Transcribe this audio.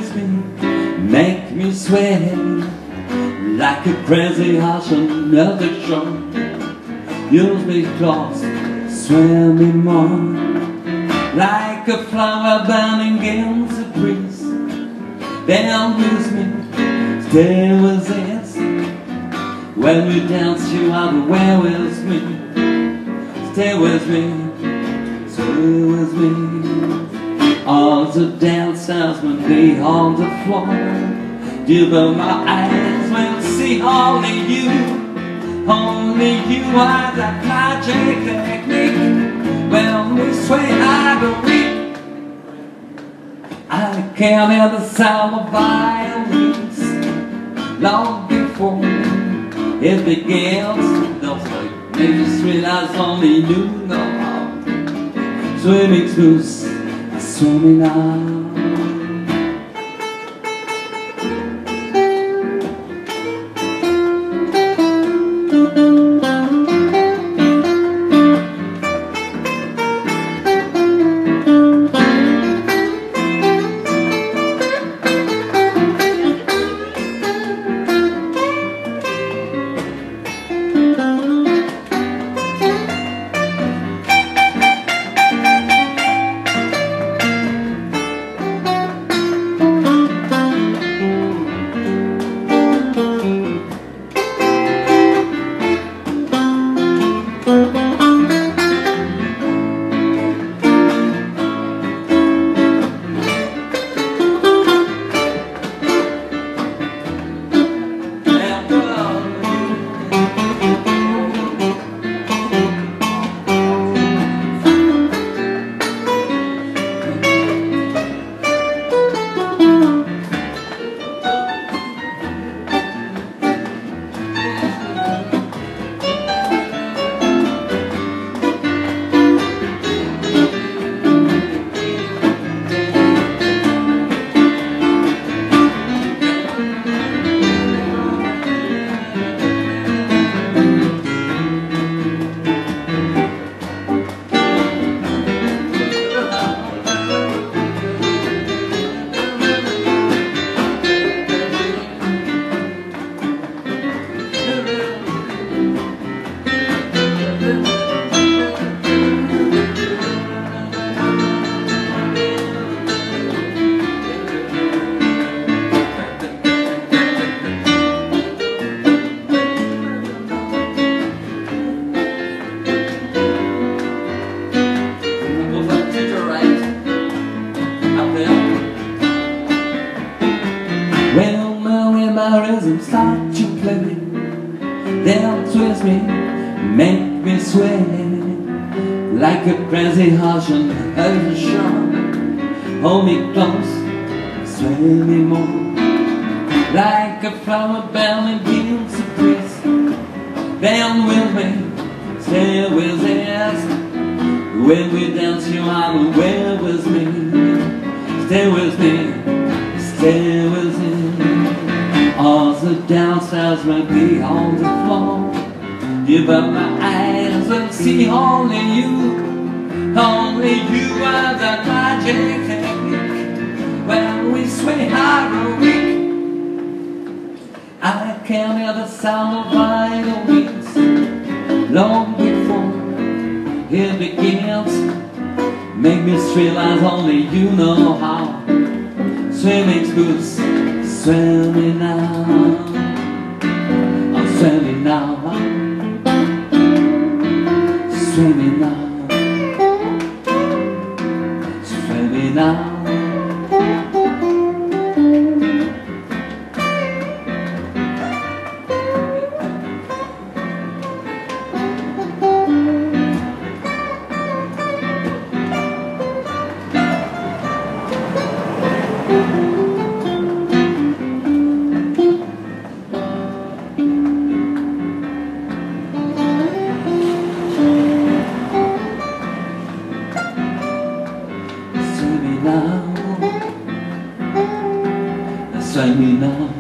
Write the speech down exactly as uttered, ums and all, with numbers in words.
twist me, make me sway like a crazy horse on the shore. Use me close, swim me more, like a flower burning against the breeze. Then use me, stay with us. When we dance, you are the way with me. Stay with me, stay with me. All the dancers will be on the floor. Give up my eyes will see only you. Only you are that magic technique. When we sway, I go weak. I can't hear the sound of violins long before it begins. Those make us realize only you know how. Swimming smooth, swimming out. Like a crazy horse on the shore. Hold me close, sway me more, like a flower burning against the breeze. Then with me, stay with us. When we dance, you are the way with me. Stay with me, stay with me. All the downstairs will be on the floor. Give up my eyes and see only you. Only you are that magic technique. When we sway hard or weak, I can hear the sound of violins long before it begins. Make me realize only you know how. Swimming smooth, swimming now. I'm swimming now. Swimming now, swimming now. Sway me now,